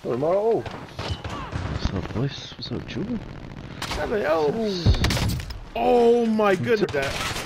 Hello, Marlo. What's up, boys? What's up, Jewel? Hello. Oh my goodness.